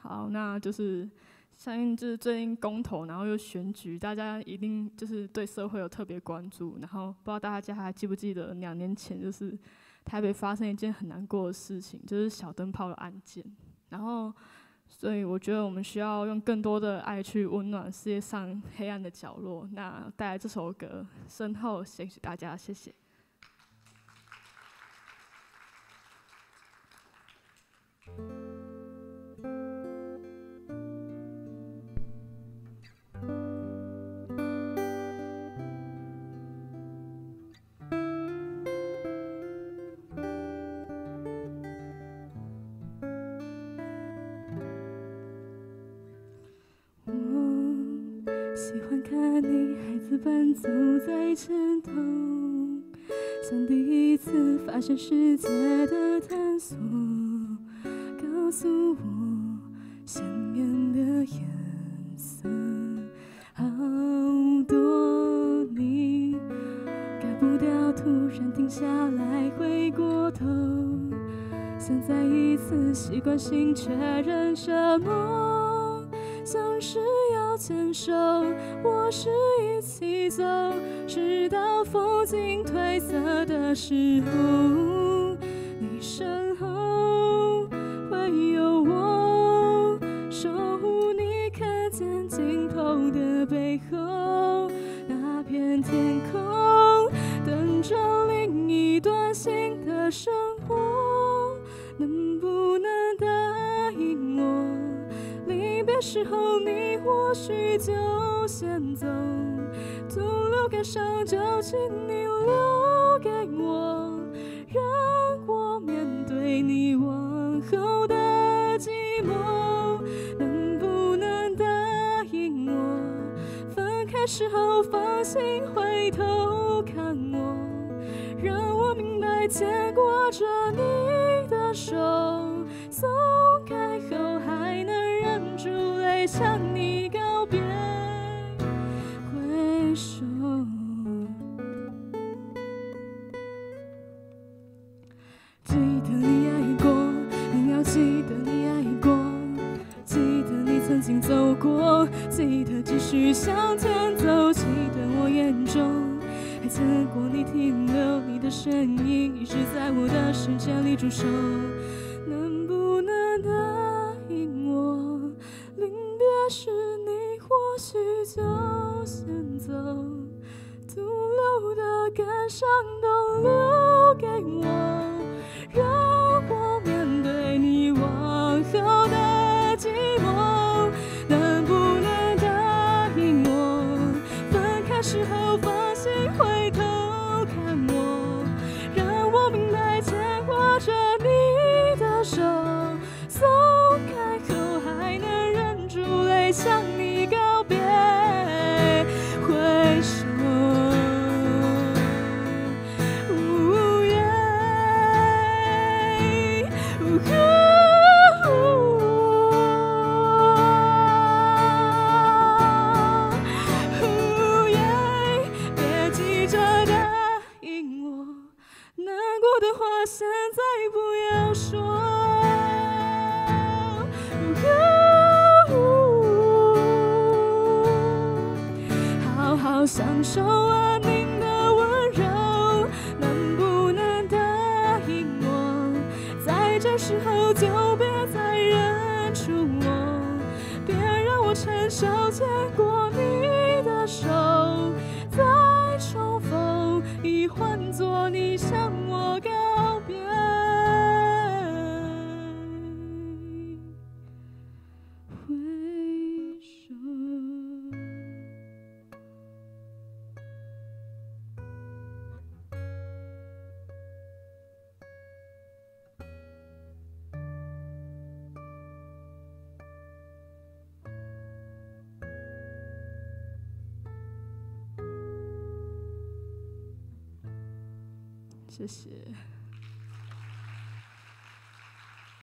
好，那就是相信就是最近公投，然后又选举，大家一定就是对社会有特别关注。然后不知道大家还记不记得2年前，就是台北发生一件很难过的事情，就是小灯泡的案件。然后，所以我觉得我们需要用更多的爱去温暖世界上黑暗的角落。那带来这首歌《身后》，献给大家，谢谢。 喜欢看你孩子般走在前头，像第一次发现世界的探索，告诉我想念的颜色，好多你改不掉，突然停下来回过头，想再一次习惯性确认什么，像是要牵手，我是一起走，直到风景褪色的时候，你身后会有我，守护你看见尽头的背后，那片天空等着另一段新的生活，能不能答应我？离别时候你或许就先走，徒留感伤就请你留给我，让我面对你往后的寂寞。能不能答应我？分开时候放心回头看我，让我明白牵挂着你的手，松开后还能忍住泪向你告别，挥手。记得你爱过，你要记得你爱过，记得你曾经走过，记得继续向前走，记得我眼中还牵过你停留，你的身影一直在我的世界里驻守。能不能答应我？临别时你或许就先走，徒留的感伤都留给我，让我面对你往后的寂寞。能不能答应我？分开时候放心回头看我，让我明白牵挂着你的手，松开后还能忍住泪向你告别，挥手。别急着答应我，难过的话现在不要说。好好享受安宁的温柔，能不能答应我？在这时候就别再认出我，别让我承受牵过你的手，再重逢已换作你向我告别，挥手。 谢谢。